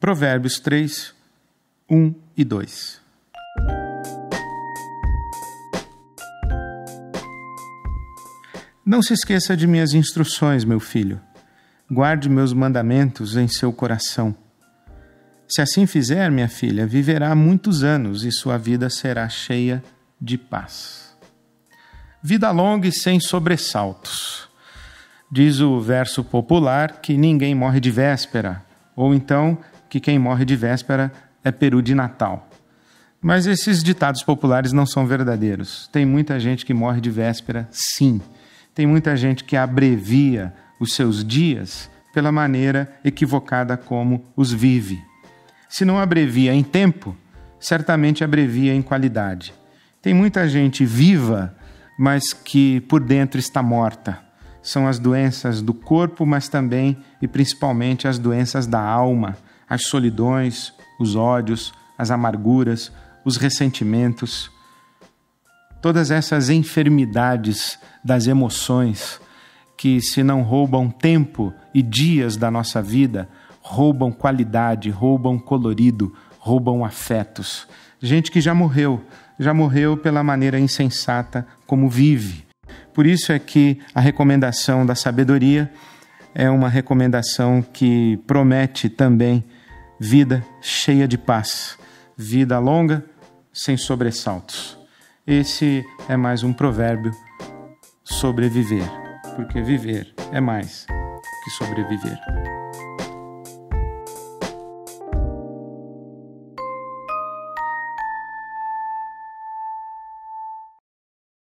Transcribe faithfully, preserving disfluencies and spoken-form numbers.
Provérbios três, um e dois. Não se esqueça de minhas instruções, meu filho. Guarde meus mandamentos em seu coração. Se assim fizer, minha filha, viverá muitos anos e sua vida será cheia de paz. Vida longa e sem sobressaltos. Diz o verso popular que ninguém morre de véspera, ou então que quem morre de véspera é peru de Natal. Mas esses ditados populares não são verdadeiros. Tem muita gente que morre de véspera, sim. Tem muita gente que abrevia os seus dias pela maneira equivocada como os vive. Se não abrevia em tempo, certamente abrevia em qualidade. Tem muita gente viva, mas que por dentro está morta. São as doenças do corpo, mas também e principalmente as doenças da alma, as solidões, os ódios, as amarguras, os ressentimentos. Todas essas enfermidades das emoções que, se não roubam tempo e dias da nossa vida, roubam qualidade, roubam colorido, roubam afetos. Gente que já morreu, já morreu pela maneira insensata como vive. Por isso é que a recomendação da sabedoria é uma recomendação que promete também vida cheia de paz, vida longa, sem sobressaltos. Esse é mais um provérbio sobre viver, porque viver é mais que sobreviver.